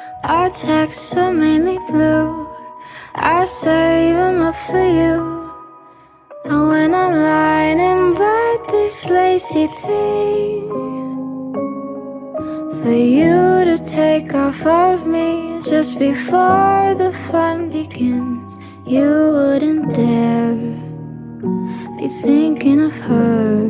Our texts are mainly blue. I save them up for you. And when I'm lying by this lacy thing, for you to take off of me just before the fun begins, you wouldn't dare be thinking of her.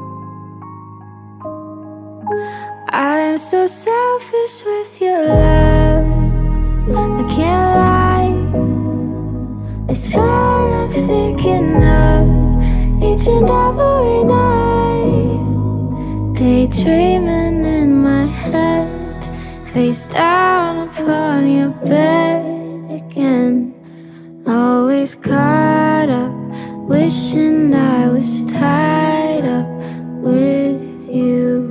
I'm so selfish with your love, I can't lie. It's all I'm thinking of each and every night. Daydreaming in my head, face down upon your bed again. Always caught up, wishing I was tied up with you.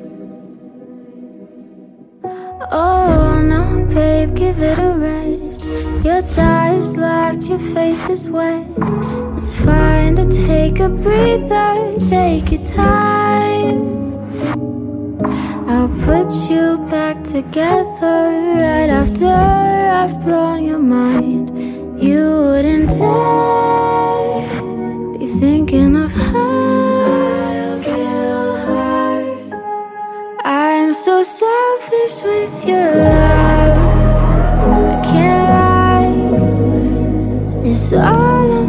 Oh no, babe, give it a rest. Your jaw is locked, your face is wet. It's fine to take a breather, take your time. I'll put you back together right after I've blown your mind. You wouldn't dare be thinking of her. I'll kill her. I'm so selfish with your love, I can't lie. It's all